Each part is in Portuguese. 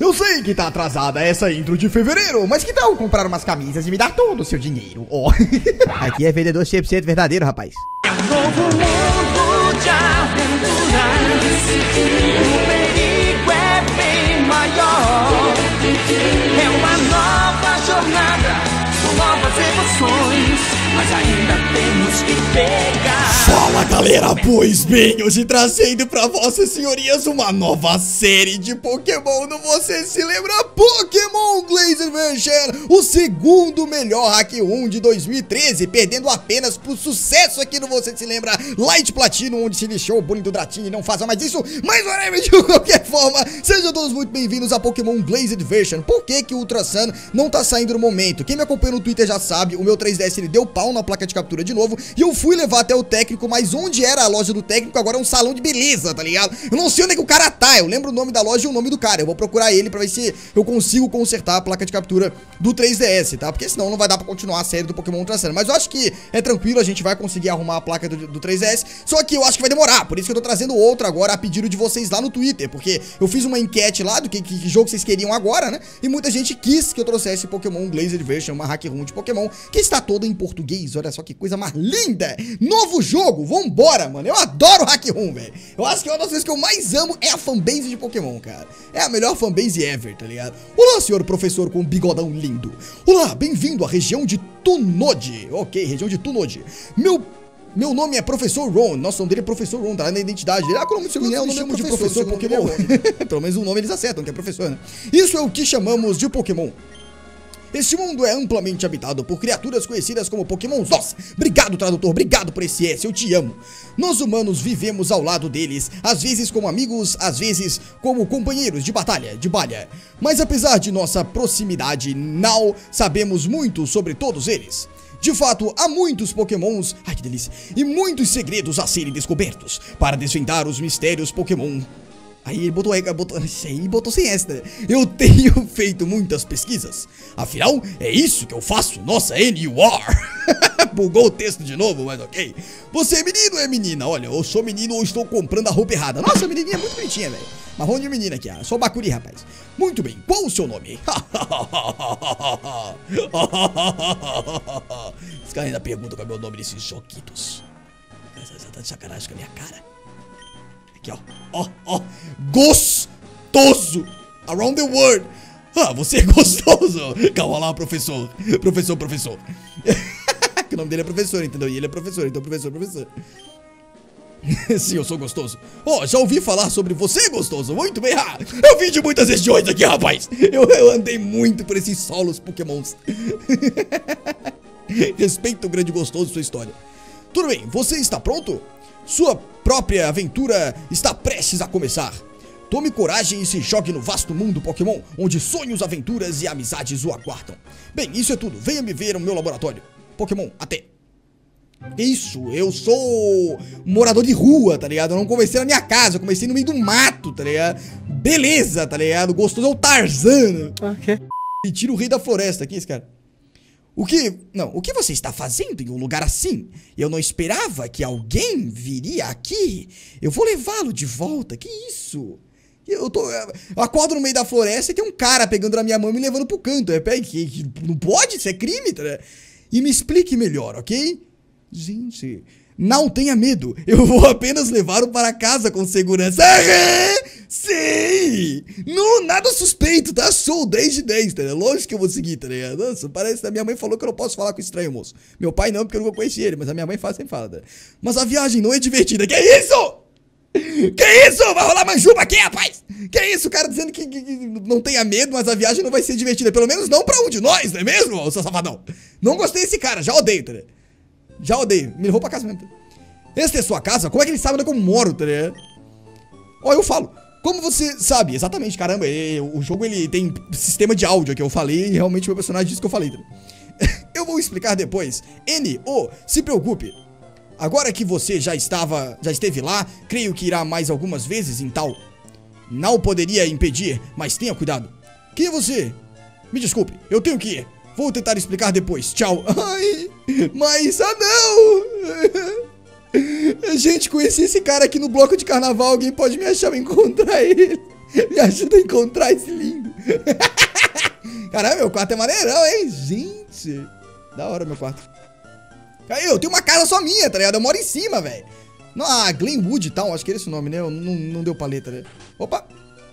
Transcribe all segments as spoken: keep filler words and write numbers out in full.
Eu sei que tá atrasada essa intro de fevereiro, mas que tal comprar umas camisas e me dar todo o seu dinheiro? Oh. Aqui é vendedor cem por cento verdadeiro, rapaz. É um novo mundo de aventuras, o perigo é bem maior. É uma nova jornada, com novas emoções, mas ainda temos que pegar. Fala galera, pois bem, hoje trazendo pra vossas senhorias uma nova série de Pokémon. Não você se lembra? Pokémon Glaze Version, o segundo melhor Hack um de dois mil e treze, perdendo apenas pro sucesso aqui no Você Se Lembra Light Platino, onde se lixou o bullying do Dratini e não faça mais isso. Mas whatever, de qualquer forma, sejam todos muito bem-vindos a Pokémon Glaze Version. Por que que o Ultra Sun não tá saindo no momento? Quem me acompanha no Twitter já sabe, o meu três D S ele deu pau na placa de captura de novo e eu fui levar até o técnico, mas onde era a loja do técnico agora é um salão de beleza, tá ligado? Eu não sei onde é que o cara tá, eu lembro o nome da loja e o nome do cara. Eu vou procurar ele pra ver se eu consigo consertar a placa de captura do três D S, tá? Porque senão não vai dar pra continuar a série do Pokémon Ultra Sun. Mas eu acho que é tranquilo, a gente vai conseguir arrumar a placa do, do três D S, só que eu acho que vai demorar, por isso que eu tô trazendo outra agora a pedido de vocês lá no Twitter, porque eu fiz uma enquete lá do que, que, que jogo vocês queriam agora, né? E muita gente quis que eu trouxesse Pokémon Glaze Version, uma hack room de Pokémon, que está toda em português. Olha só que coisa mais linda! Novo jogo, vambora, mano! Eu adoro hack room, velho! Eu acho que uma das coisas que eu mais amo é a fanbase de Pokémon, cara. É a melhor fanbase ever, tá ligado? Olá, senhor professor com um bigodão lindo. Olá, bem-vindo à região de Tunod. Ok, região de Tunod. Meu... Meu nome é Professor Ron. Nossa, o nome dele é Professor Ron, tá na identidade dele. Ah, como se eu me chamo de Professor Pokémon. Pelo menos o nome eles acertam, que é professor, né? Isso é o que chamamos de Pokémon. Este mundo é amplamente habitado por criaturas conhecidas como Pokémons. Nossa, obrigado, tradutor, obrigado por esse S, eu te amo. Nós humanos vivemos ao lado deles, às vezes como amigos, às vezes como companheiros de batalha, de balha. Mas apesar de nossa proximidade, não sabemos muito sobre todos eles. De fato, há muitos Pokémons, ai que delícia, e muitos segredos a serem descobertos para desvendar os mistérios Pokémon. Aí ele botou, botou, aí botou sem esta. Eu tenho feito muitas pesquisas. Afinal, é isso que eu faço. Nossa, N U R. Bugou o texto de novo, mas ok. Você é menino ou é menina? Olha, eu sou menino ou estou comprando a roupa errada. Nossa, a menininha é muito bonitinha, velho. Marrom de menina aqui, ó. Sou Bakuri, rapaz. Muito bem, qual o seu nome? Os caras ainda perguntam qual é o meu nome desses joguitos. Você tá de sacanagem com a minha cara. Aqui, ó, ó, ó, gostoso, around the world. Ah, você é gostoso. Calma lá, professor, professor, professor. Que o nome dele é professor, entendeu? E ele é professor, então professor, professor. Sim, eu sou gostoso. Ó, oh, já ouvi falar sobre você, gostoso. Muito bem, ah, eu vim de muitas regiões aqui, rapaz. Eu, eu andei muito por esses solos Pokémons. Respeito o grande gostoso sua história. Tudo bem, você está pronto? Sua própria aventura está prestes a começar. Tome coragem e se jogue no vasto mundo Pokémon, onde sonhos, aventuras e amizades o aguardam. Bem, isso é tudo. Venha me ver no meu laboratório. Pokémon, até. Isso, eu sou morador de rua, tá ligado? Eu não comecei na minha casa, eu comecei no meio do mato, tá ligado? Beleza, tá ligado? Gostoso é o Tarzan. Ok. E tira o rei da floresta aqui, esse cara. O que... Não, o que você está fazendo em um lugar assim? Eu não esperava que alguém viria aqui. Eu vou levá-lo de volta, que isso? Eu tô... Eu acordo no meio da floresta e tem um cara pegando na minha mão e me levando pro canto. É, que, não pode? Isso é crime, tá? E me explique melhor, ok? Gente... Não tenha medo, eu vou apenas levá-lo para casa com segurança. Ah, sim! Não, nada suspeito, tá? Sou dez de dez, tá? Lógico que eu vou seguir, tá ligado? Nossa, parece que a minha mãe falou que eu não posso falar com estranho, moço. Meu pai não, porque eu nunca conheci ele, mas a minha mãe fala, sempre fala, tá? Mas a viagem não é divertida. Que isso? Que isso? Vai rolar manjuba aqui, rapaz? Que isso? O cara dizendo que, que, que não tenha medo, mas a viagem não vai ser divertida. Pelo menos não pra um de nós, não é mesmo, seu safadão? Não gostei desse cara, já odeio, tá? Já odeio, me levou pra casa mesmo. Esta é sua casa? Como é que ele sabe onde é que eu moro, tá ligado? Ó, eu falo. Como você sabe? Exatamente, caramba, é, o jogo ele tem sistema de áudio que eu falei e realmente meu personagem disse que eu falei, tá ligado? Eu vou explicar depois. N, oh, se preocupe. Agora que você já estava, já esteve lá, creio que irá mais algumas vezes em tal. Não poderia impedir, mas tenha cuidado. Quem é você? Me desculpe, eu tenho que ir. Vou tentar explicar depois. Tchau. Ai, mas... Ah, não! Gente, conheci esse cara aqui no bloco de carnaval. Alguém pode me achar, encontrar ele. Me ajuda a encontrar esse lindo. Caramba, meu quarto é maneirão, hein? Gente, da hora meu quarto. Aí, eu tenho uma casa só minha, tá ligado? Eu moro em cima, velho. Ah, Glenwood e tal, acho que era esse o nome, né? Não, não deu paleta, né? Opa.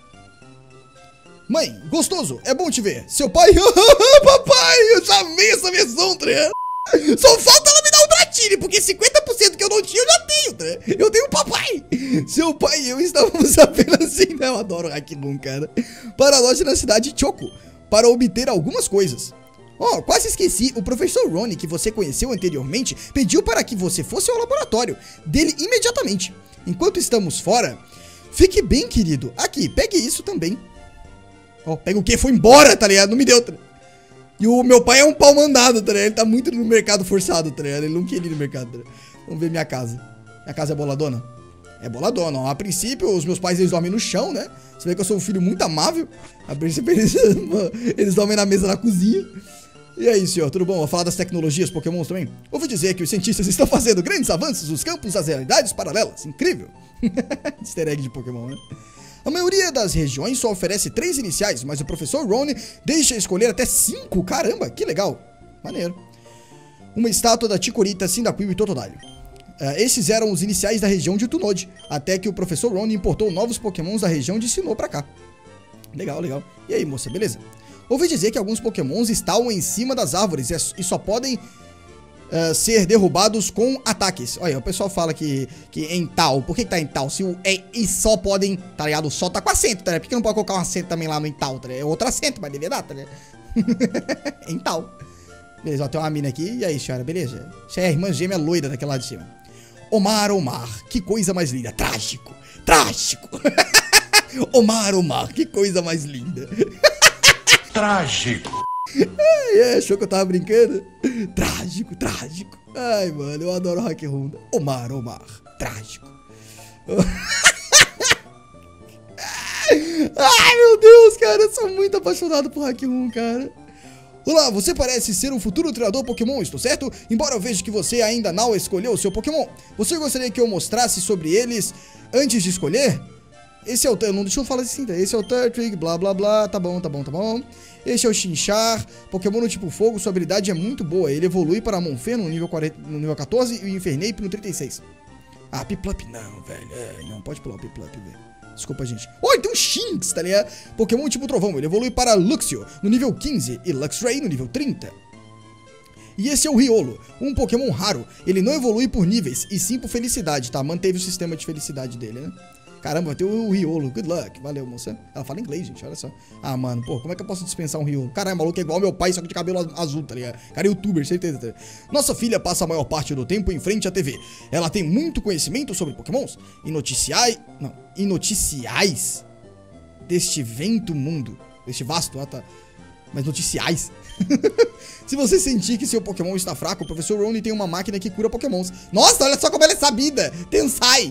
Mãe, gostoso, é bom te ver. Seu pai... Papai, eu já amei essa versão, tá ligado? Só falta ela me dar um Dratini, porque cinquenta por cento que eu não tinha, eu já tenho, tá ligado? Eu tenho um papai. Seu pai e eu estávamos apenas assim, né? Eu adoro Hack-Room, cara. Para a loja na cidade de Choco, para obter algumas coisas. Oh, quase esqueci, o professor Ronnie, que você conheceu anteriormente, pediu para que você fosse ao laboratório dele imediatamente. Enquanto estamos fora, fique bem, querido. Aqui, pegue isso também. Ó, oh, pega o quê? Foi embora, tá ligado? Não me deu, tá ligado? E o meu pai é um pau mandado, tá ligado? Ele tá muito no mercado forçado, tá ligado? Ele não queria ir no mercado, tá ligado? Vamos ver minha casa. Minha casa é boladona? É boladona, ó. A princípio, os meus pais, eles dormem no chão, né? Você vê que eu sou um filho muito amável. A princípio, eles, eles dormem na mesa na cozinha. E aí, senhor, tudo bom? Vou falar das tecnologias Pokémon também. Ouvi dizer que os cientistas estão fazendo grandes avanços nos campos das realidades paralelas. Incrível. Easter egg de Pokémon, né? A maioria das regiões só oferece três iniciais, mas o professor Ronnie deixa escolher até cinco. Caramba, que legal. Maneiro. Uma estátua da Chikorita, Cyndaquil e Totodile. Uh, esses eram os iniciais da região de Tunod, até que o professor Ronnie importou novos Pokémons da região de Sinnoh pra cá. Legal, legal. E aí, moça, beleza? Ouvi dizer que alguns Pokémons estavam em cima das árvores e só podem uh, ser derrubados com ataques. Olha, o pessoal fala que, que em tal. Por que, que tá em tal? Se o é e só podem, tá ligado? O só tá com acento, tá ligado? Por que não pode colocar um acento também lá no em tal, tá ligado? É outro acento, mas deveria dar, tá ligado? Em tal. Beleza, ó, tem uma mina aqui. E aí, senhora, beleza? Você é a irmã gêmea loira daquela lá de cima. Omar, Omar, que coisa mais linda. Trágico, trágico. Omar, Omar, que coisa mais linda. Trágico. Ai, é, achou que eu tava brincando? Trágico, trágico. Ai, mano, eu adoro Hack-Room. Omar, Omar, trágico. Ai, meu Deus, cara, eu sou muito apaixonado por Hack-Room, cara. Olá, você parece ser um futuro treinador Pokémon, estou certo? Embora eu veja que você ainda não escolheu o seu Pokémon. Você gostaria que eu mostrasse sobre eles antes de escolher? Esse é o... Não, deixa eu falar assim, tá? Esse é o Turtwig, blá, blá, blá. Tá bom, tá bom, tá bom. Esse é o Chinchar. Pokémon no tipo fogo, sua habilidade é muito boa. Ele evolui para Monferno no nível, quarenta, no nível quatorze e o Infernape no trinta e seis. Ah, Piplup não, velho. É, não, pode pular o Piplup, velho. Desculpa, gente. Oh, tem um Shinx, tá ligado? Pokémon tipo trovão. Ele evolui para Luxio no nível quinze e Luxray no nível trinta. E esse é o Riolo, um Pokémon raro. Ele não evolui por níveis, e sim por felicidade, tá? Manteve o sistema de felicidade dele, né? Caramba, tem o Riolo. Good luck. Valeu, moça. Ela fala inglês, gente. Olha só. Ah, mano, pô, como é que eu posso dispensar um Riolo? Caramba, maluco é igual meu pai, só que de cabelo azul, tá ligado? Cara, é youtuber, certeza. Tá? Nossa filha passa a maior parte do tempo em frente à T V. Ela tem muito conhecimento sobre Pokémons e noticiais... Não, e noticiais deste vento mundo. Deste vasto, ah, tá. Mas noticiais. Se você sentir que seu Pokémon está fraco, o professor Ronnie tem uma máquina que cura Pokémons. Nossa, olha só como ela é sabida. Tensai.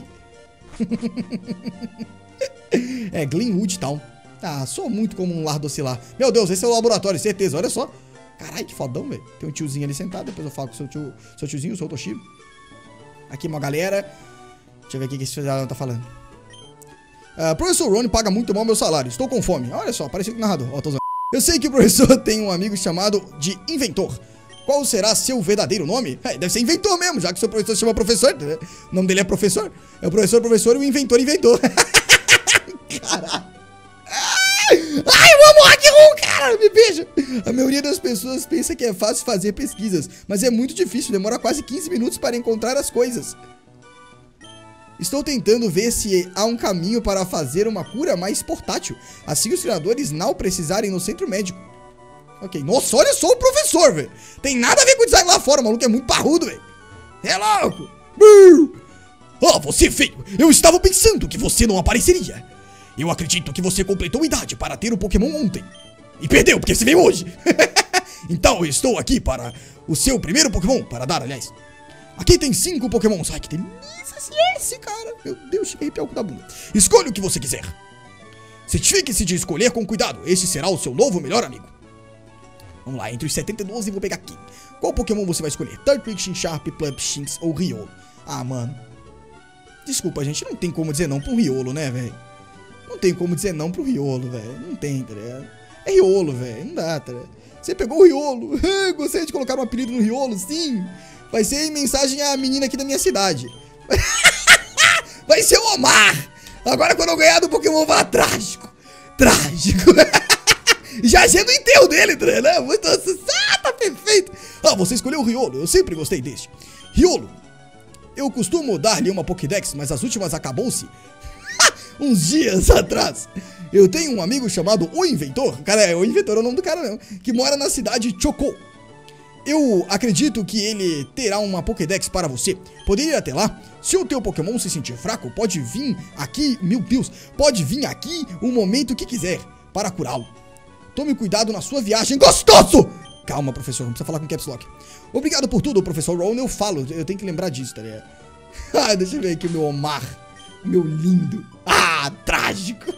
É, Glenwood Town. Ah, sou muito como um lar docilar. Meu Deus, esse é o laboratório, certeza, olha só. Caralho, que fodão, velho. Tem um tiozinho ali sentado, depois eu falo com o seu, tio, seu tiozinho, o seu Toshiro. Aqui uma galera. Deixa eu ver o que esse cidadão tá falando. uh, Professor Ronnie paga muito mal meu salário, estou com fome. Olha só, parece que narrador. Ó, tô zoando. Eu sei que o professor tem um amigo chamado de Inventor. Qual será seu verdadeiro nome? É, deve ser Inventor mesmo, já que seu professor se chama professor, né? O nome dele é professor. É o professor, professor e o inventor, inventor. Caralho. Ai, eu amo Hack-Room, cara, me beija. A maioria das pessoas pensa que é fácil fazer pesquisas, mas é muito difícil, demora quase quinze minutos para encontrar as coisas. Estou tentando ver se há um caminho para fazer uma cura mais portátil, assim os treinadores não precisarem ir no centro médico. Ok, nossa, olha só o professor, velho. Tem nada a ver com o design lá fora, o maluco é muito parrudo, velho. É louco. Ah, você feio. Eu estava pensando que você não apareceria. Eu acredito que você completou a idade para ter o Pokémon ontem. E perdeu, porque você veio hoje. Então eu estou aqui para o seu primeiro Pokémon, para dar, aliás. Aqui tem cinco Pokémons. Ai, que delícia esse, cara. Meu Deus, cheguei a arrepiar o cu da bunda. Escolha o que você quiser. Certifique-se de escolher com cuidado. Este será o seu novo melhor amigo. Vamos lá, entre os setenta e doze, vou pegar aqui. Qual Pokémon você vai escolher? Turtwig, Chinchar, Piplup, Shinx ou Riolo? Ah, mano. Desculpa, gente, não tem como dizer não pro Riolo, né, velho? Não tem como dizer não pro Riolo, velho. Não tem, tá ligado? É Riolo, velho. Não dá, tá? Você pegou o Riolo. Gostaria de colocar um apelido no Riolo? Sim. Vai ser em mensagem à menina aqui da minha cidade. Vai ser o Omar. Agora quando eu ganhar do Pokémon vai trágico. Trágico. Já sendo o enterro dele, né? Muito... Ah, tá perfeito. Ah, você escolheu o Riolo. Eu sempre gostei deste. Riolo. Eu costumo dar-lhe uma Pokédex, mas as últimas acabou-se uns dias atrás. Eu tenho um amigo chamado O Inventor. Cara, é o Inventor é o nome do cara mesmo. Que mora na cidade de Chocó. Eu acredito que ele terá uma Pokédex para você. Poderia ir até lá? Se o teu Pokémon se sentir fraco, pode vir aqui, meu Deus, pode vir aqui o momento que quiser para curá-lo. Tome cuidado na sua viagem, gostoso! Calma, professor, não precisa falar com Caps Lock. Obrigado por tudo, professor Ron, eu falo, eu tenho que lembrar disso, tá ligado? Ah, deixa eu ver aqui o meu Omar, meu lindo. Ah, trágico.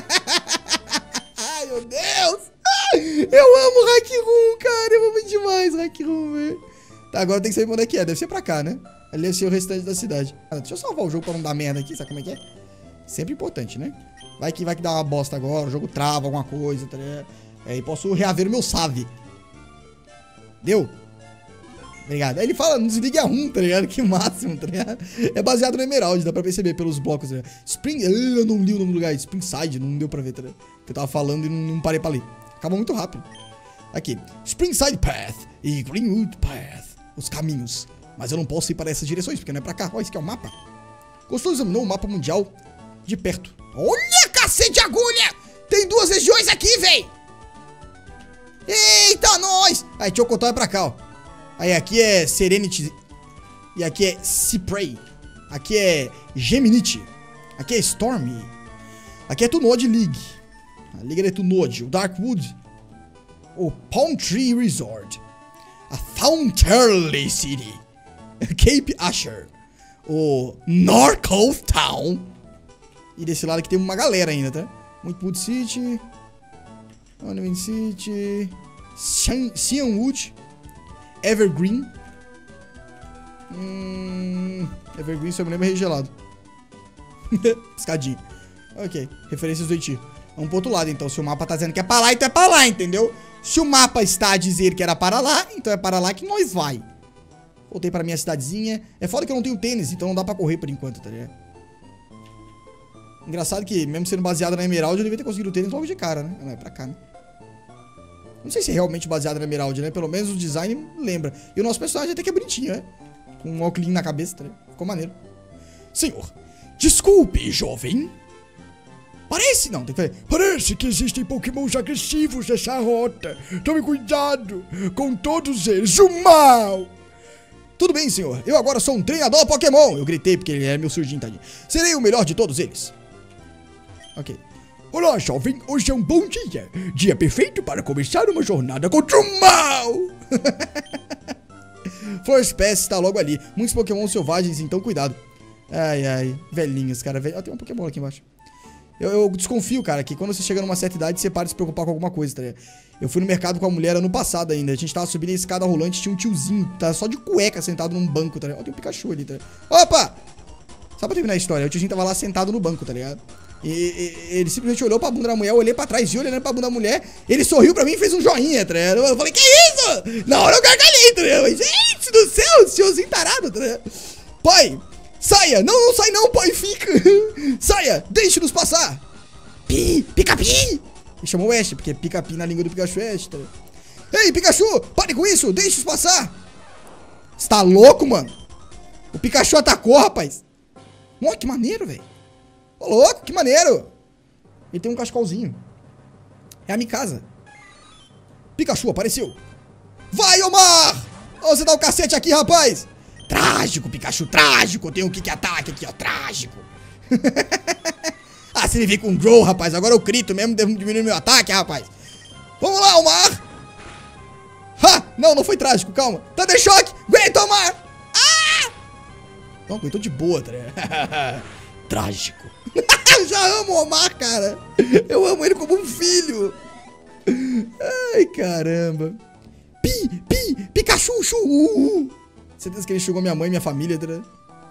Ai, meu Deus. Eu amo Hack Room, cara, eu amo demais Hack Room, velho. Tá, agora tem que saber onde é que é, deve ser pra cá, né? Ali deve ser o restante da cidade. Ah, deixa eu salvar o jogo pra não dar merda aqui, sabe como é que é? Sempre importante, né? Vai que vai que dá uma bosta agora, o jogo trava alguma coisa, tá ligado? Aí posso reaver o meu save. Deu? Obrigado. Aí ele fala, não desligue a rum, tá ligado? Que máximo, tá ligado? É baseado no Emerald, dá pra perceber pelos blocos, tá ligado? Spring... Eu não li o nome do lugar, Springside, não deu pra ver, tá ligado? Porque eu tava falando e não, não parei pra ler. Acabou muito rápido. Aqui, Springside Path e Greenwood Path. Os caminhos. Mas eu não posso ir para essas direções, porque não é pra cá. Olha, esse aqui é o mapa. Gostou? Examinou o mapa mundial de perto. Olha, cacete de agulha! Tem duas regiões aqui, véi! Eita, nós! Aí, Chocotó é pra cá, ó. Aí, aqui é Serenity. E aqui é Cypray. Aqui é Geminite. Aqui é Stormy. Aqui é Tunod League. A Liga de Tunod. O Darkwood. O Palm Tree Resort. A Fountainley City. Cape Asher. O Norcove Town. E desse lado aqui tem uma galera ainda, tá? Moonwood City. Moonwood City. Cianwood. Evergreen. Hum, Evergreen, se eu me lembro, é regelado. Piscadinho. Ok. Referências do Haiti. Vamos pro outro lado, então. Se o mapa tá dizendo que é pra lá, então é pra lá, entendeu? Se o mapa está a dizer que era para lá, então é para lá que nós vai. Voltei pra minha cidadezinha. É foda que eu não tenho tênis, então não dá pra correr por enquanto, tá ligado? Engraçado que, mesmo sendo baseado na Emerald, eu devia ter conseguido o tênis logo de cara, né? Não, é pra cá, né? Não sei se é realmente baseado na Emerald, né? Pelo menos o design lembra. E o nosso personagem até que é bonitinho, né? Com um óculos na cabeça, tá ligado? Ficou maneiro. Senhor, desculpe, jovem. Parece, não, tem que fazer. Parece que existem pokémons agressivos nessa rota. Tome cuidado com todos eles. O mal! Tudo bem, senhor. Eu agora sou um treinador Pokémon. Eu gritei porque ele é meu surginho, tadinho. Serei o melhor de todos eles. Ok. Olá, jovem. Hoje é um bom dia. Dia perfeito para começar uma jornada contra o mal. Force Pass está logo ali. Muitos Pokémon selvagens, então cuidado. Ai, ai. Velhinhos, cara. Velho. Ah, tem um Pokémon aqui embaixo. Eu, eu desconfio, cara, que quando você chega numa certa idade, você para de se preocupar com alguma coisa, tá ligado? Eu fui no mercado com a mulher ano passado ainda. A gente tava subindo a escada rolante, tinha um tiozinho, tá só de cueca sentado num banco, tá ligado? Ó, tem um Pikachu ali, tá ligado? Opa! Só pra terminar a história, o tiozinho tava lá sentado no banco, tá ligado? E, e ele simplesmente olhou pra bunda da mulher, eu olhei pra trás e olhando pra bunda da mulher, ele sorriu pra mim e fez um joinha, tá ligado? Eu falei, que isso? Na hora eu gargalhei, tá ligado? Gente do céu, esse tiozinho tarado, tá ligado? Pai, saia! Não, não sai não, pai, fica! Saia, deixe-nos passar! Pi, Pica-Pi! Ele chamou o Ash, porque Pica-Pi na língua do Pikachu é Ash, tá ligado? Ei, Pikachu, pare com isso, deixe-os passar! Você tá louco, mano? O Pikachu atacou, rapaz! Ó, que maneiro, velho! Ô, louco, que maneiro! Ele tem um cascolzinho. É a Mikasa. Pikachu apareceu. Vai, Omar! Ô, você dá o cacete aqui, rapaz! Trágico, Pikachu, trágico! Tem um kick ataque aqui, ó, trágico! Ah, se ele vir com um Grow, rapaz, agora eu crito mesmo, devo diminuir meu ataque, rapaz! Vamos lá, Omar! Ha! Não, não foi trágico, calma! Thunder Shock! Aguenta, Omar! Ah! Não, aguentou de boa, tá ligado? Trágico. Eu já amo o Omar, cara. Eu amo ele como um filho. Ai, caramba. Pi, pi, Pikachu, chu, uh, uh. Certeza que ele chegou minha mãe e minha família, tá?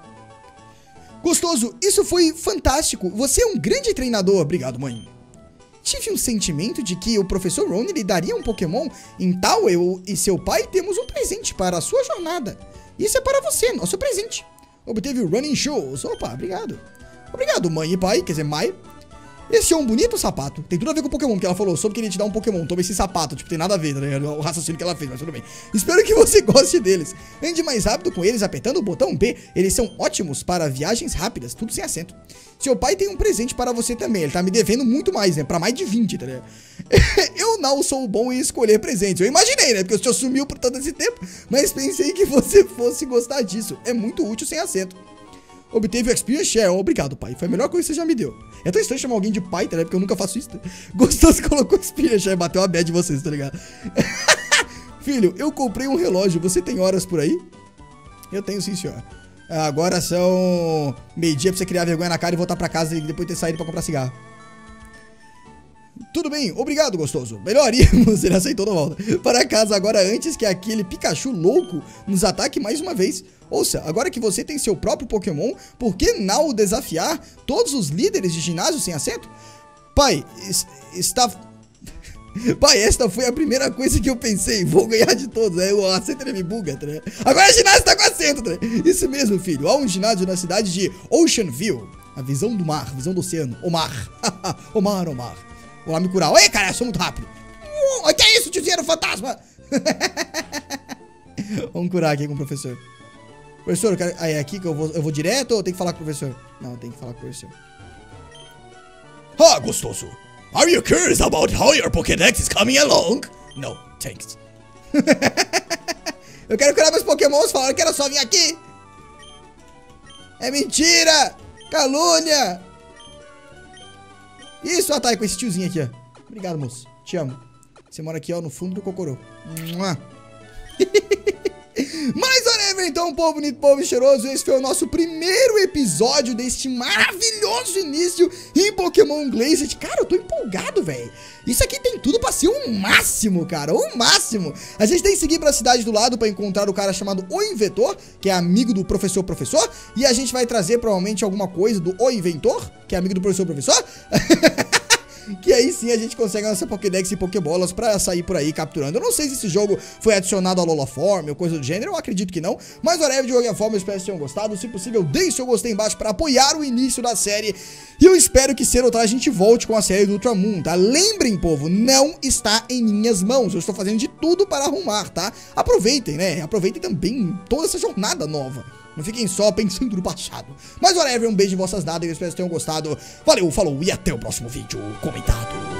Gostoso, isso foi fantástico. Você é um grande treinador. Obrigado, mãe. tive um sentimento de que o professor Rowan lhe daria um Pokémon. Então eu e seu pai temos um presente para a sua jornada. Isso é para você, nosso presente. Obteve o Running Shoes. Opa, obrigado. Obrigado, mãe e pai, quer dizer, mãe. Esse é um bonito sapato. Tem tudo a ver com o Pokémon, que ela falou. Soube que ele te dá um Pokémon. Toma esse sapato. Tipo, tem nada a ver, né? O raciocínio que ela fez, mas tudo bem. Espero que você goste deles. Ande mais rápido com eles apertando o botão B. Eles são ótimos para viagens rápidas, tudo sem acento. Seu pai tem um presente para você também. Ele tá me devendo muito mais, né? Pra mais de vinte, tá ligado? Eu não sou bom em escolher presentes. Eu imaginei, né? Porque o senhor sumiu por todo esse tempo. Mas pensei que você fosse gostar disso. É muito útil sem acento. Obteve o Experience Share. Obrigado, pai. Foi a melhor coisa que você já me deu. É tão estranho chamar alguém de pai, tá ligado? Porque eu nunca faço isso. Gostoso, colocou Experience Share. Bateu a bad de vocês, tá ligado? Filho, eu comprei um relógio. Você tem horas por aí? Eu tenho sim, senhor. Agora são meio-dia pra você criar vergonha na cara e voltar pra casa e depois ter saído pra comprar cigarro. Tudo bem, obrigado, gostoso. Melhor irmos, ele aceitou na volta. Para casa agora antes que aquele Pikachu louco nos ataque mais uma vez. Ouça, agora que você tem seu próprio Pokémon, por que não desafiar todos os líderes de ginásio sem acento? Pai, está... Pai, esta foi a primeira coisa que eu pensei. Vou ganhar de todos. Aí o acento ele me buga, tá ligado? Agora o ginásio tá com acento, tá ligado? Isso mesmo, filho. Há um ginásio na cidade de Ocean View. A visão do mar, visão do oceano. O mar. O mar, o mar. Vou lá me curar. Oi, cara, eu sou muito rápido. O que é isso, tiozinho fantasma? Vamos curar aqui com o professor. Professor, eu quero... ah, é aqui que eu vou, eu vou direto ou tem que falar com o professor? Não, tem que falar com o professor. Ah, gostoso. Are you curious about how your Pokédex is coming along? No, thanks. Eu quero curar meus Pokémons, falaram que era só vir aqui. É mentira! Calúnia! Isso, ah, tá aí com esse tiozinho aqui, ó. Obrigado, moço. Te amo. Você mora aqui, ó, no fundo do cocorô. Mas, whatever, então, povo bonito, povo cheiroso, esse foi o nosso primeiro episódio deste maravilhoso início em Pokémon Glazed. Cara, eu tô empolgado, velho. Isso aqui tem tudo pra ser um máximo, cara, um máximo. A gente tem que seguir pra cidade do lado pra encontrar o cara chamado O Inventor, que é amigo do Professor Professor. E a gente vai trazer, provavelmente, alguma coisa do O Inventor, que é amigo do Professor Professor. Que aí sim a gente consegue a nossa Pokédex e Pokébolas pra sair por aí capturando. Eu não sei se esse jogo foi adicionado ao Loloform ou coisa do gênero, eu acredito que não. Mas whatever, de qualquer forma, eu espero que tenham gostado. Se possível, deixe seu gostei embaixo pra apoiar o início da série. E eu espero que cedo ou tarde a gente volte com a série do Ultramoon, tá? Lembrem, povo, não está em minhas mãos. Eu estou fazendo de tudo para arrumar, tá? Aproveitem, né? Aproveitem também toda essa jornada nova. Não fiquem só pensando no passado. Mas whatever, um beijo em vossas dadas, eu espero que tenham gostado. Valeu, falou e até o próximo vídeo comentado.